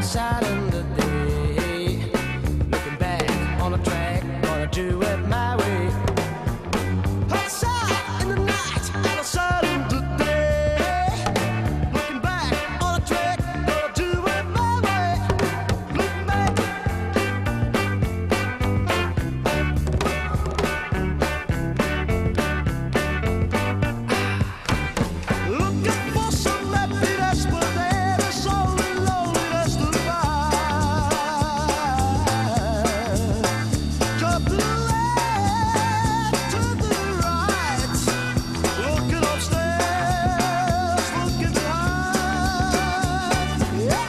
side in the day. Looking back on the track, gonna do it my way. Outside in the night, out of sight in the day. Looking back on the track, gonna do it my way. Looking back. Looking for some happiness, but there is only loneliness to find. Jump to the left, to the right, looking upstairs, looking behind. Yeah.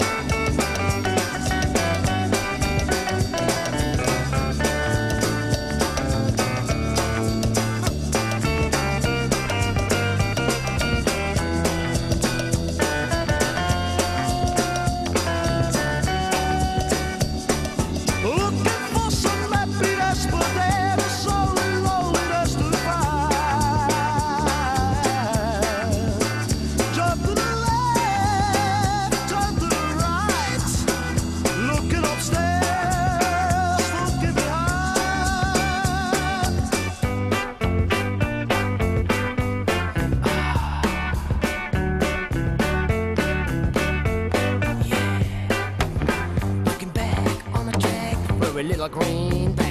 Looking for some happiness, but there is only loneliness to find. Jump to the left, turn to the right, looking upstairs, looking behind. Looking back on the track for a little green patch.